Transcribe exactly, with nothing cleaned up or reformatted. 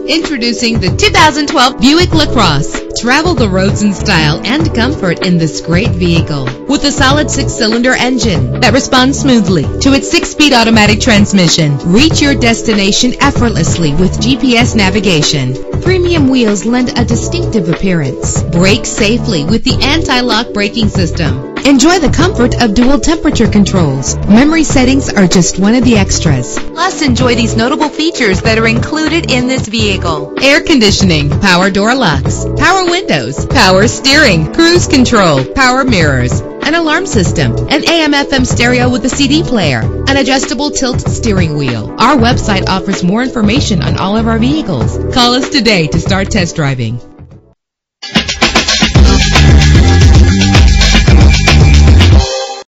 Introducing the two thousand twelve Buick LaCrosse. Travel the roads in style and comfort in this great vehicle. With a solid six-cylinder engine that responds smoothly to its six-speed automatic transmission. Reach your destination effortlessly with G P S navigation. Premium wheels lend a distinctive appearance. Brake safely with the anti-lock braking system. Enjoy the comfort of dual temperature controls. Memory settings are just one of the extras. Plus, enjoy these notable features that are included in this vehicle: air conditioning, power door locks, power windows, power steering, cruise control, power mirrors, an alarm system, an A M F M stereo with a C D player, an adjustable tilt steering wheel. Our website offers more information on all of our vehicles. Call us today to start test driving.